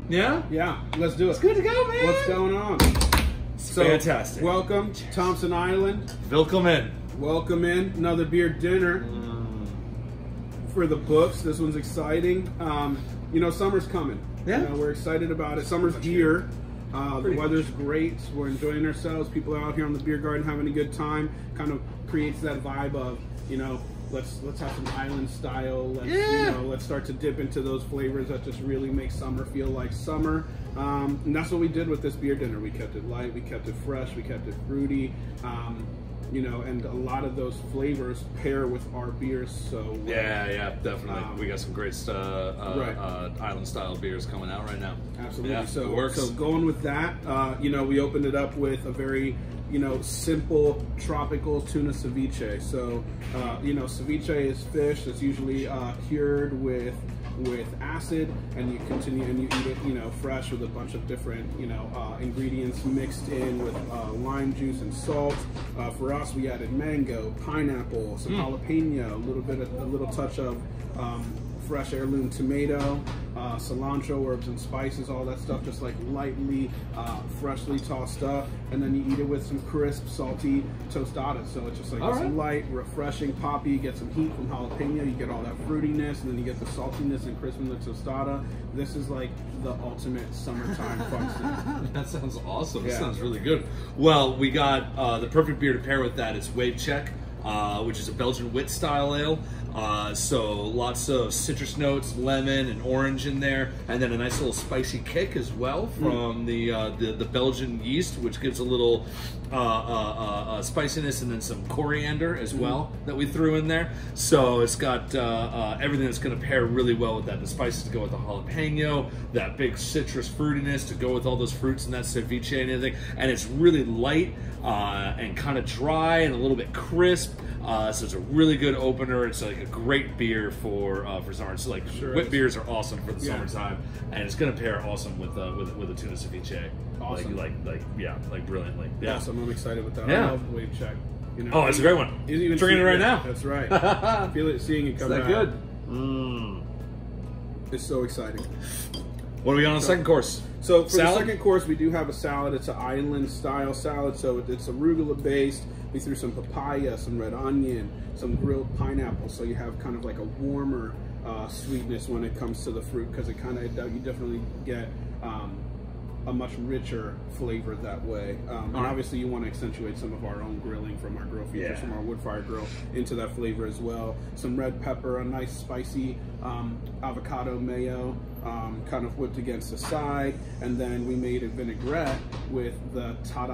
Yeah? Yeah, let's do it. It's good to go, man. What's going on? So, fantastic. Welcome, Thompson Island. Willkommen. Welcome in. Another beer dinner for the books. This one's exciting. You know, summer's coming. Yeah. You know, we're excited about it. Summer's here. The weather's great. We're enjoying ourselves. People are out here on the beer garden having a good time. Kind of creates that vibe of, you know, let's have some island style. Let's, you know, let's start to dip into those flavors that just really make summer feel like summer. And that's what we did with this beer dinner. We kept it light, we kept it fresh, we kept it fruity. You know, and a lot of those flavors pair with our beers so well. Yeah, definitely. We got some great island style beers coming out right now. Absolutely. Yeah, so, it works. So going with that, you know, we opened it up with a very, you know, simple tropical tuna ceviche. So, you know, ceviche is fish that's usually cured with acid, and you continue and you eat it, you know, fresh with a bunch of different, you know, ingredients mixed in with lime juice and salt. For us, we added mango, pineapple, some jalapeno, a little touch of fresh heirloom tomato, cilantro, herbs and spices, all that stuff, just like lightly, freshly tossed up, and then you eat it with some crisp, salty tostadas. So it's just like this light, refreshing, poppy. You get some heat from jalapeno, you get all that fruitiness, and then you get the saltiness and crisp in the tostada. This is like the ultimate summertime fun snack. That sounds awesome. Yeah. That sounds really good. Well, we got the perfect beer to pair with that. It's Wave Check, which is a Belgian wit style ale. So lots of citrus notes, lemon and orange in there, and then a nice little spicy kick as well from the Belgian yeast, which gives a little spiciness, and then some coriander as well that we threw in there. So it's got everything that's going to pair really well with that. The spices to go with the jalapeno, that big citrus fruitiness to go with all those fruits and that ceviche and everything, and it's really light and kind of dry and a little bit crisp. So it's a really good opener. It's like a great beer for summer. So like wit beers are awesome for the summertime, and it's gonna pair awesome with a tuna ceviche. Awesome. Like brilliantly. Yeah. Awesome. I'm excited with that. Yeah. I love Wave Check. You know, Oh, it's a great one. Even Drinking it right now. That's right. Feel it, seeing it come out. Is that good? It's so exciting. What do we got on the second course? So for Salad? the second course, we do have a salad. It's an island style salad, so it's arugula based. We threw some papaya, some red onion, some grilled pineapple, so you have kind of like a warmer sweetness when it comes to the fruit, because it kind of, you definitely get a much richer flavor that way. And obviously you want to accentuate some of our own grilling from our grill features, from our wood fire grill, into that flavor as well. Some red pepper, a nice spicy avocado mayo, kind of whipped against the side, and then we made a vinaigrette with the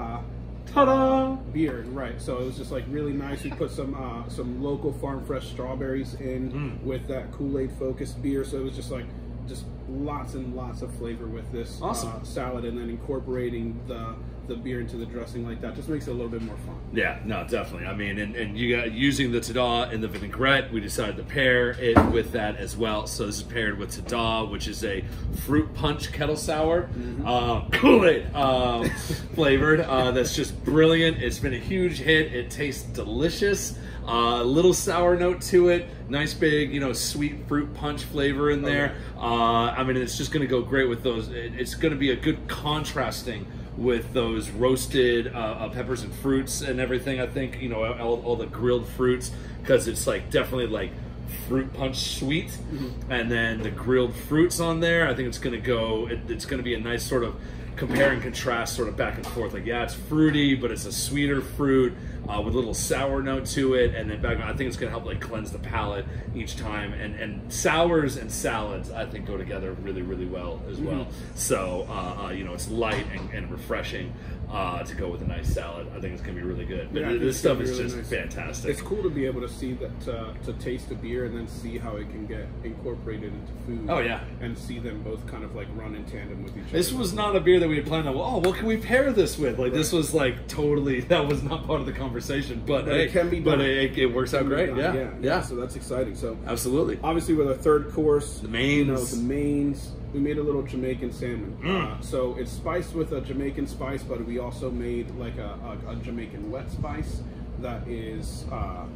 Ta-da beer, right? So it was just like really nice. We put some local farm fresh strawberries in with that Kool-Aid focused beer. So it was just like lots and lots of flavor with this salad, and then incorporating the beer into the dressing like that just makes it a little bit more fun. Yeah, no, definitely. I mean, and you got using the tada and the vinaigrette, we decided to pair it with that as well. So this is paired with tada, which is a fruit punch kettle sour, Kool-Aid flavored. That's just brilliant. It's been a huge hit. It tastes delicious. A little sour note to it. Nice big, you know, sweet fruit punch flavor in there. I mean, it's just going to go great with those. It's going to be a good contrasting with those roasted peppers and fruits and everything. I think, you know, all the grilled fruits, because it's like definitely like fruit punch sweet, and then the grilled fruits on there. I think it's going to go. It's going to be a nice sort of compare and contrast, sort of back and forth. Like, yeah, it's fruity, but it's a sweeter fruit with a little sour note to it, and then I think it's going to help like cleanse the palate each time. And sours and salads, I think, go together really, really well as well. So you know, it's light and refreshing to go with a nice salad. I think it's going to be really good. But this stuff is just fantastic. It's cool to be able to see that, to taste a beer and then see how it can get incorporated into food. Oh yeah, and see them both kind of like run in tandem with each other. This was not a beer that we had planned on. Oh, what can we pair this with? Like this was like totally, that was not part of the conversation. But it can be done. But it works out great. Yeah. So that's exciting. So absolutely. Obviously, with our third course, the mains. You know, the mains. We made a little Jamaican salmon. So it's spiced with a Jamaican spice, but we also made like a Jamaican wet spice that is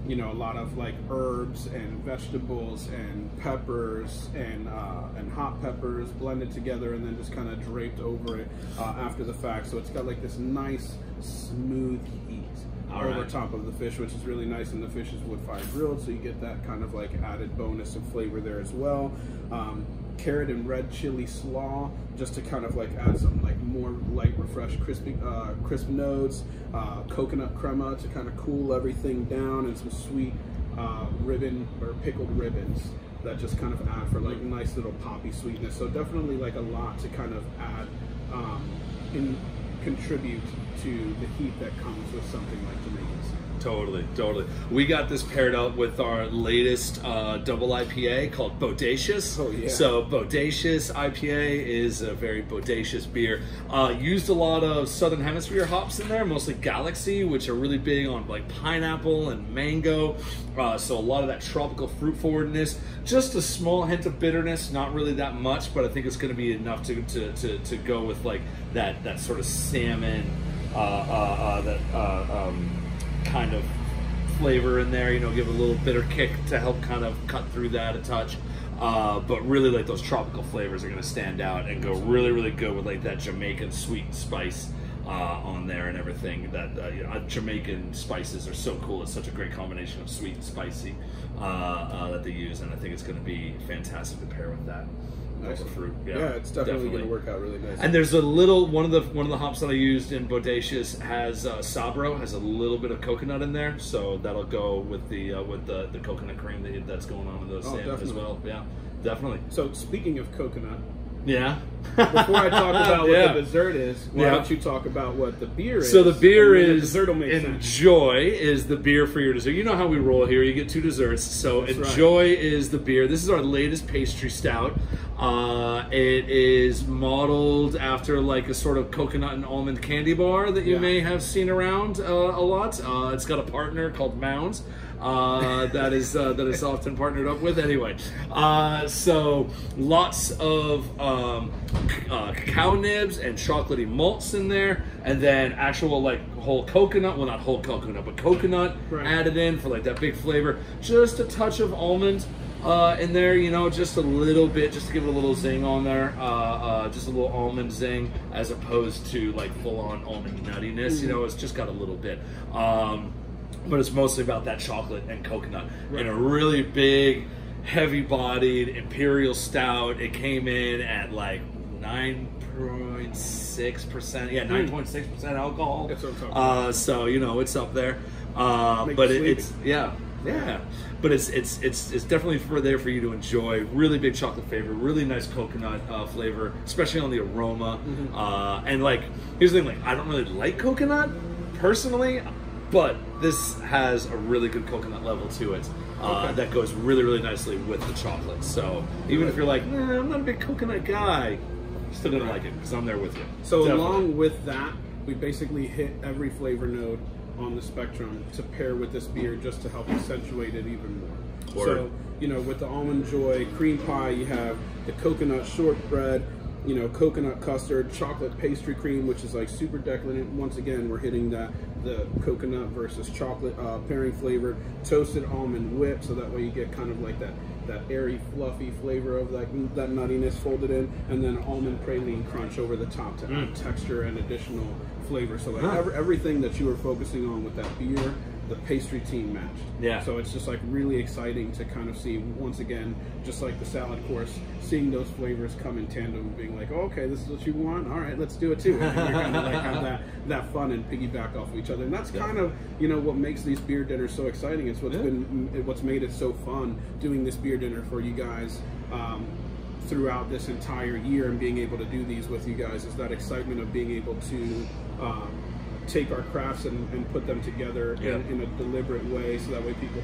you know, a lot of like herbs and vegetables and peppers and hot peppers blended together and then just kind of draped over it after the fact. So it's got like this nice smooth heat over top of the fish, which is really nice, and the fish is wood fire grilled, so you get that kind of like added bonus of flavor there as well. Carrot and red chili slaw, just to kind of like add some like more light, refreshed, crispy, crisp notes. Coconut crema to kind of cool everything down, and some sweet ribbon or pickled ribbons that just kind of add for like nice little poppy sweetness. So definitely like a lot to kind of add and contribute to the heat that comes with something like Jamaicans. Totally, totally. We got this paired up with our latest double IPA called Bodacious. Oh, yeah. So Bodacious IPA is a very bodacious beer. Used a lot of Southern Hemisphere hops in there, mostly Galaxy, which are really big on like pineapple and mango. So a lot of that tropical fruit forwardness. Just a small hint of bitterness, not really that much, but I think it's going to be enough to go with like that sort of salmon, kind of flavor in there, you know, give it a little bitter kick to help kind of cut through that a touch. But really like those tropical flavors are going to stand out and go really, really good with like that Jamaican sweet spice on there and everything. That you know, Jamaican spices are so cool. It's such a great combination of sweet and spicy that they use, and I think it's going to be fantastic to pair with that. Fruit. Yeah, it's definitely going to work out really nice. And there's a little one of the hops that I used in Bodacious has Sabro, has a little bit of coconut in there, so that'll go with the coconut cream that's going on in those as well. Yeah, definitely. So speaking of coconut, yeah. Before I talk about what the dessert is, why don't you talk about what the beer is? So the beer is dessert will make Enjoy is the beer for your dessert. You know how we roll here. You get 2 desserts. So that's Enjoy is the beer. This is our latest pastry stout. It is modeled after like a sort of coconut and almond candy bar that you may have seen around a lot. It's got a partner called Mounds. That is often partnered up with. Anyway, so lots of cacao nibs and chocolatey malts in there, and then actual like whole coconut, well not whole coconut, but coconut added in for like that big flavor. Just a touch of almond in there, you know, just a little bit, just to give it a little zing on there, just a little almond zing, as opposed to like full-on almond nuttiness. You know, it's just got a little bit. But it's mostly about that chocolate and coconut in a really big, heavy-bodied imperial stout. It came in at like 9.6%. Yeah, 9.6% alcohol. That's what I'm talking about. So you know it's up there. But it's But it's definitely there for you to enjoy. Really big chocolate flavor, really nice coconut flavor, especially on the aroma. And like, here's the thing: like, I don't really like coconut personally. But this has a really good coconut level to it that goes really, really nicely with the chocolate. So even if you're like, nah, I'm not a big coconut guy, you're still gonna like it because I'm there with you. So along with that, we basically hit every flavor note on the spectrum to pair with this beer, just to help accentuate it even more. So, you know, with the Almond Joy cream pie, you have the coconut shortbread, you know, coconut custard, chocolate pastry cream, which is like super decadent. Once again, we're hitting the coconut versus chocolate pairing flavor, toasted almond whip, so that way you get kind of like that airy, fluffy flavor of that nuttiness folded in, and then almond praline crunch over the top to add texture and additional flavor. So like everything that you were focusing on with that beer, the pastry team matched. Yeah. So it's just like really exciting to kind of see, once again, just like the salad course, seeing those flavors come in tandem, being like, oh, okay, this is what you want. All right, let's do it too. And you're kind of like have that fun and piggyback off of each other. And that's kind of, you know, what makes these beer dinners so exciting. It's what's made it so fun doing this beer dinner for you guys throughout this entire year, and being able to do these with you guys is that excitement of being able to take our crafts and put them together in a deliberate way, so that way people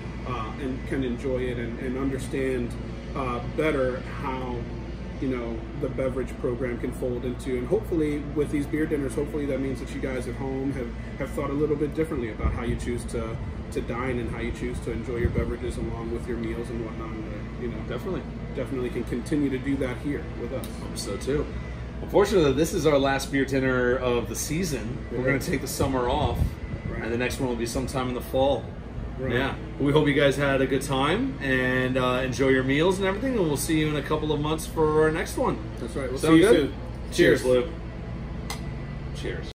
can enjoy it and understand better how, you know, the beverage program can fold into. And hopefully with these beer dinners, hopefully that means that you guys at home have thought a little bit differently about how you choose to dine and how you choose to enjoy your beverages along with your meals and whatnot. You know, definitely can continue to do that here with us. So too. Unfortunately, this is our last beer dinner of the season. We're going to take the summer off, and the next one will be sometime in the fall. Right. Yeah. We hope you guys had a good time and enjoy your meals and everything. And we'll see you in a couple of months for our next one. That's right. We'll Sound see you good? soon. Cheers, Lou. Cheers.